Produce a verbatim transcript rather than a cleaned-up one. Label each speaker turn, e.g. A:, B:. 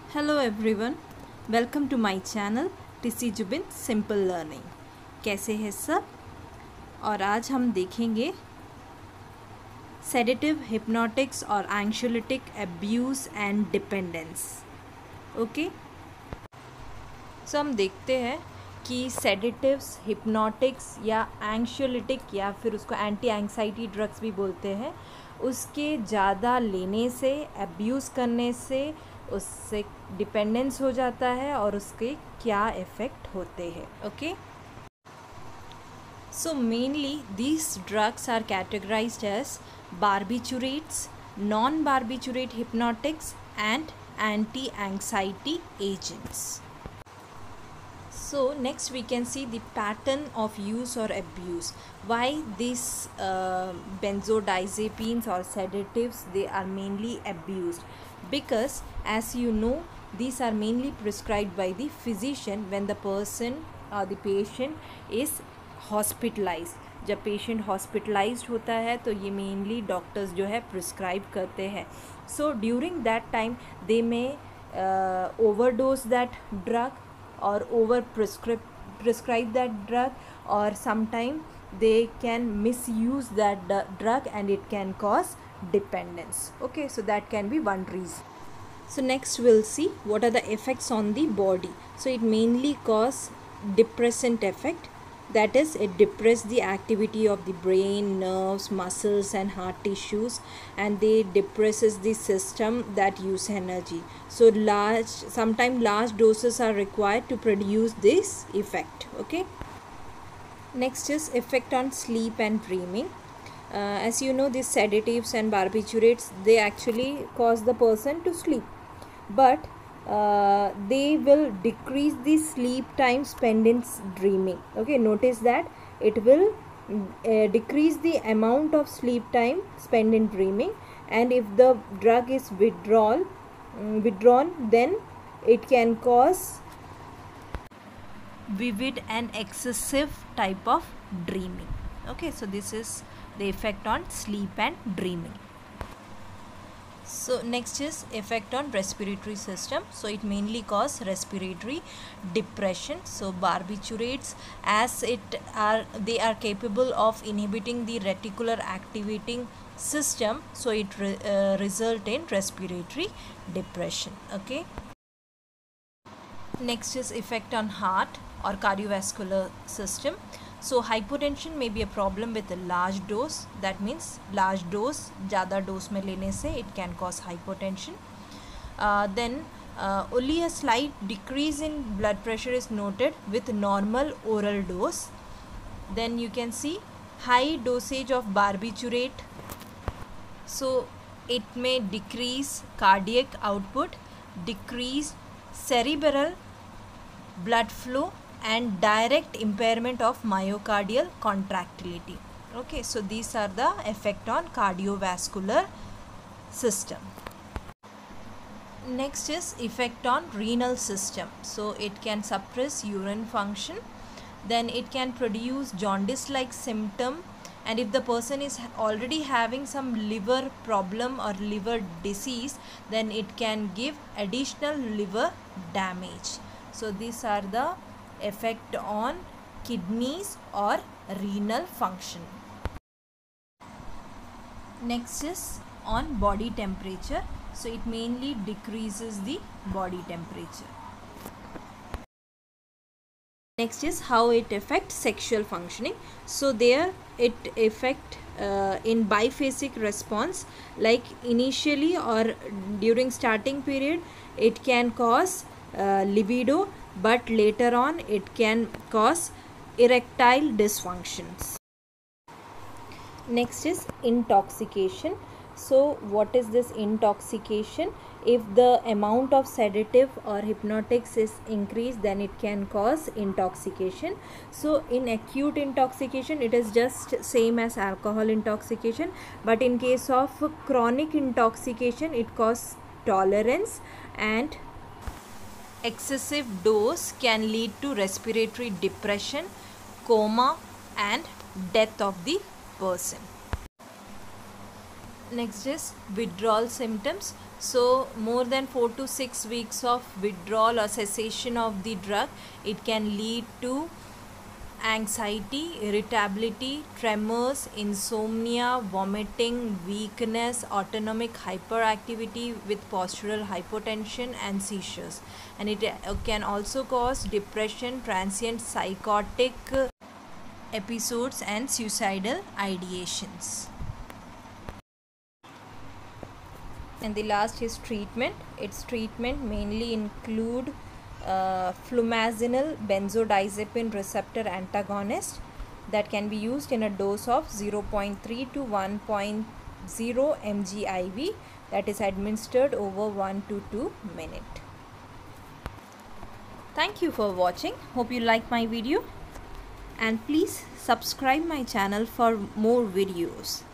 A: Hello everyone, welcome to my channel टिसी Jubin simple learning. कैसे हैं सब? और आज हम देखेंगे सेडेटिव, हिप्नोटिक्स और anxiolytic abuse and dependence. Okay, so हम देखते हैं कि सेडेटिव्स, हिप्नोटिक्स या एंक्शोलिटिक या फिर उसको एंटी एंग्जाइटी ड्रग्स भी बोलते हैं, उसके ज़्यादा लेने से, अब्यूज़ करने से उससे डिपेंडेंस हो जाता है और उसके क्या इफ़ेक्ट होते हैं। Okay, so mainly these drugs are categorized as barbiturates, non barbiturate hypnotics and anti anxiety agents. So next we can see the pattern of use or abuse. Why these uh, benzodiazepines or sedatives, they are mainly abused? Because as you know, these are mainly prescribed by the physician when the person or the patient is hospitalized. जब patient hospitalized होता है तो ये mainly doctors जो है prescribe करते हैं. So during that time they may overdose that drug or over prescribe prescribe that drug, or sometime they can misuse that drug and it can cause dependence. Okay, so that can be one reason. So next we'll see what are the effects on the body. So it mainly cause depressant effect, that is it depress the activity of the brain, nerves, muscles and heart tissues, and they depresses the system that use energy. So large sometimes large doses are required to produce this effect. Okay, next is effect on sleep and dreaming. Uh, as you know, these sedatives and barbiturates, they actually cause the person to sleep, but Uh, they will decrease the sleep time spent in dreaming. Okay, notice that it will uh, decrease the amount of sleep time spent in dreaming, and if the drug is withdrawal um, withdrawn, then it can cause vivid and excessive type of dreaming. Okay, so this is the effect on sleep and dreaming. So next is effect on respiratory system. So it mainly cause respiratory depression. So barbiturates, as it are they are capable of inhibiting the reticular activating system, so it re, uh, result in respiratory depression. Okay, next is effect on heart or cardiovascular system. So hypotension may be a problem with a large dose. That means large dose, ज़्यादा dose में लेने से it can cause hypotension. Uh, then uh, only a slight decrease in blood pressure is noted with normal oral dose. Then you can see high dosage of barbiturate. So it may decrease cardiac output, decrease cerebral blood flow and direct impairment of myocardial contractility. Okay, so these are the effect on cardiovascular system. Next is effect on renal system. So it can suppress urine function, then it can produce jaundice like symptom, and if the person is already having some liver problem or liver disease, then it can give additional liver damage. So these are the effect on kidneys or renal function. Next is on body temperature. So it mainly decreases the body temperature. Next is how it affects sexual functioning. So there it affect uh, in biphasic response, like initially or during starting period it can cause uh, libido, but later on it can cause erectile dysfunctions. Next is intoxication. So what is this intoxication? If the amount of sedative or hypnotics is increased, then it can cause intoxication. So in acute intoxication it is just same as alcohol intoxication, but in case of chronic intoxication it causes tolerance, and excessive dose can lead to respiratory depression, coma and death of the person. Next is withdrawal symptoms. So more than four to six weeks of withdrawal or cessation of the drug, it can lead to anxiety, irritability, tremors, insomnia, vomiting, weakness, autonomic hyperactivity with postural hypotension and seizures. And it uh, can also cause depression, transient psychotic uh, episodes and suicidal ideations. And the last is treatment. Its treatment mainly include uh, flumazenil benzodiazepine receptor antagonist that can be used in a dose of zero point three to one point zero milligrams I V, that is administered over one to two minutes. Thank you for watching. Hope you like my video, and please subscribe my channel for more videos.